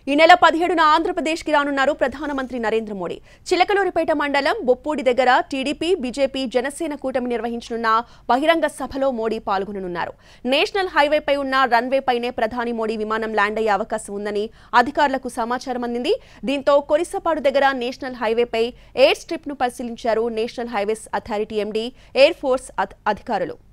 ఈ నెల 17న ఆంధ్రప్రదేశ్కి రానున్నారు ప్రధానమంత్రి నరేంద్ర మోడీ. చిలకలూరిపేట మండలం బొప్పూడి దగ్గర టీడీపీ, బీజేపీ, జనసేన కూటమి నిర్వహించనున్న బహిరంగ సభలో మోడీ పాల్గొననున్నారు. నేషనల్ హైవేపై ఉన్న రన్వే పైనే ప్రధాని మోడీ విమానం ల్యాండ్ అయ్యే అవకాశం ఉందని అధికారులకు సమాచారం అందింది. దీంతో కొరిసపాడు దగ్గర నేషనల్ హైవేపై ఎయిర్ స్ట్రిప్ ను పరిశీలించారు national highways authority MD, air force అధికారులు.